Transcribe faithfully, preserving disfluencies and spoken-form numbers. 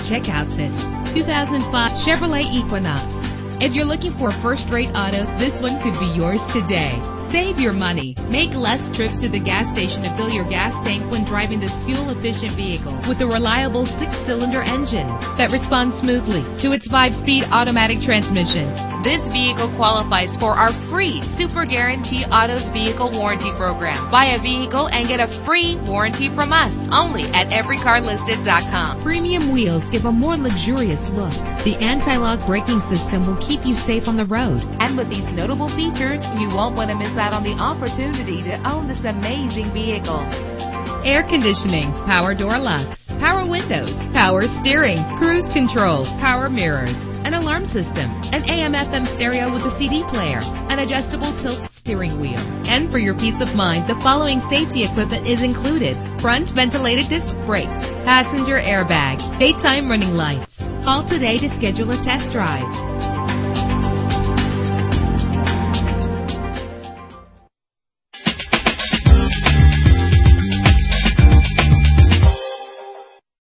Check out this two thousand five Chevrolet Equinox. If you're looking for a first-rate auto, this one could be yours today. Save your money. Make less trips to the gas station to fill your gas tank when driving this fuel-efficient vehicle with a reliable six-cylinder engine that responds smoothly to its five-speed automatic transmission. This vehicle qualifies for our free Super Guarantee Autos Vehicle Warranty Program. Buy a vehicle and get a free warranty from us only at every car listed dot com. Premium wheels give a more luxurious look. The anti-lock braking system will keep you safe on the road. And with these notable features, you won't want to miss out on the opportunity to own this amazing vehicle. Air conditioning, power door locks, power windows, power steering, cruise control, power mirrors, an alarm system, an A M F M stereo with a C D player, an adjustable tilt steering wheel. And for your peace of mind, the following safety equipment is included: front ventilated disc brakes, passenger airbag, daytime running lights. Call today to schedule a test drive.